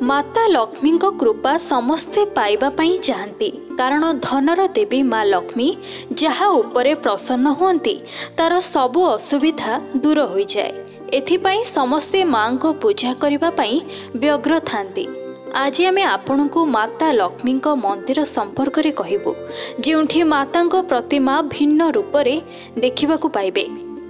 माता लक्ष्मी कृपा समस्ते पाइबा पई चाहती कारण धनर देवी माँ लक्ष्मी जहा उपरे प्रसन्न हुअंती तार सबु असुविधा दूर हो जाए। एथिपाई समस्ते माँ को पूजा करिबा पई व्यग्र थांती। आज आमे आपनकु माता लक्ष्मी मंदिर संपर्क रे कहिबु जेउठी माता प्रतिमा भिन्न रूपरे देखिबाकु पाइबे।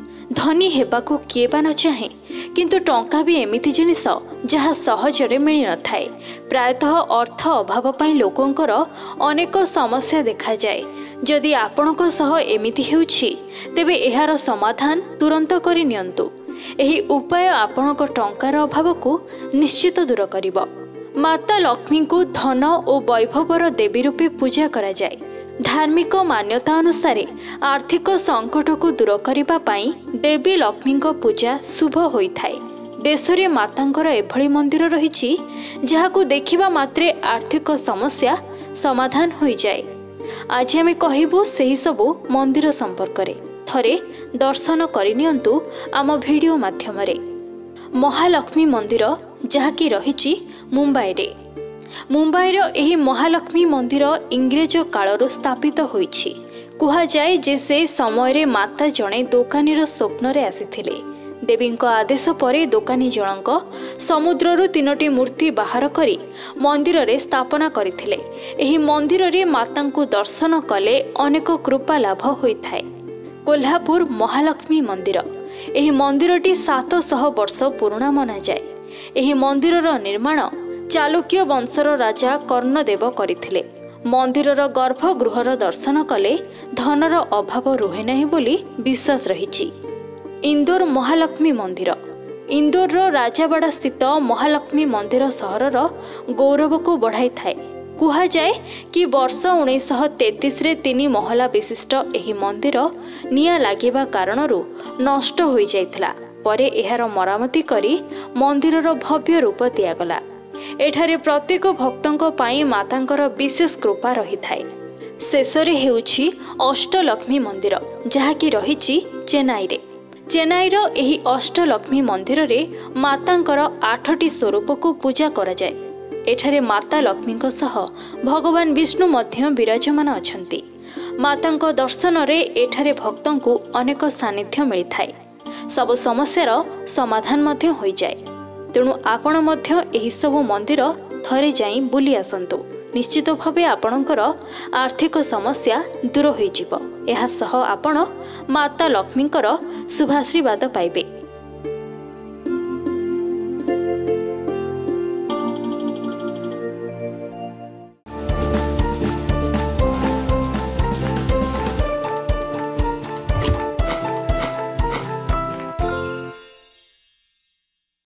धनी हेबाकु किए बा न चाहे किंतु टंका भी एमिति जिनिस जहाँ सहजरे मिल न थाए। प्रायतः अर्थ अभाव पाई लोकंकर अनेक समस्या देखा जाए। जदि आपणक सह एमिति हेउछि तेबे एहार समाधान तुरंत करि नियंतु। एही उपाय आपणक टंकार अभाव को निश्चित दूर करिब। माता लक्ष्मी को धन और वैभवर देवी रूपे पूजा करा जाए। धार्मिक मान्यता अनुसार आर्थिक संकट को दूर करिबा पाई देवी लक्ष्मी पूजा शुभ होइथाए। देशरे मातांकर एभली मंदिर रहिछि जहाकु देखिबा मात्रे आर्थिक समस्या समाधान होई जाए। आज आमे कहिबु सेही सबु मंदिर संपर्क रे। थरे दर्शन करिनियंतु आम वीडियो माध्यम रे। महालक्ष्मी मंदिर जहाकी रहिछि मुंबई रे। मुंबईर एही महालक्ष्मी मंदिर इंग्रेज कालरू स्थापित होइछि। कुहा जाए जे से समय रे माता जणे दोकानीर स्वप्न रे आसीथिले। देवींको आदेश परे दोकानी जनक समुद्ररू 3टी मूर्ति बाहर करी मंदिर रे स्थापना करिथिले। एही मंदिर रे मातांको दर्शन कले अनेक कृपा लाभ होइथाए। कोल्हापुर महालक्ष्मी मंदिर। एही मंदिरटी 700 वर्ष पुराना मना जाए। एही मंदिरर निर्माण चालुक्य वंशर राजा कर्णदेव करथिले। मंदिरर गर्भगृहर दर्शन कले धनर अभाव रुहे नहीं बोली विश्वास रहिछि। इंदौर महालक्ष्मी मंदिर। इंदौर राजावाड़ा स्थित महालक्ष्मी मंदिर सहरर गौरव को बढ़ाई थाए। कुहा जाए कि वर्ष 1933 रे 3 महला विशिष्ट एही मंदिर निया लागिबा कारणरू नष्ट होई जाइथिला। परे एहार मरामती करी मंदिरर भव्य रूप दियागला। एठारे प्रत्येक भक्तों पाई मातांकर विशेष कृपा रही थाए। शेषरे हेउछि अष्टलक्ष्मी मंदिर जहाकी रहिछि चेन्नई रे। चेन्नईर एही अष्टलक्ष्मी मंदिर रे मातांकर 8टी स्वरूप को पूजा करा जाए। एठारे माता लक्ष्मी सह भगवान विष्णु मध्य विराजमान अछंती। मातांको दर्शन रे एठारे भक्तों को अनेक सानिध्य मिलिथाए। सब समस्यार समाधान मध्य होई जाए। तेणु आपण मध्य एही सबु मंदिर थरे जाई बुली आसंतु। निश्चित भावे आपणकर आर्थिक समस्या दूर होई जिवो। एहा सह आपण माता लक्ष्मीकर शुभाशीर्वाद पाइबे।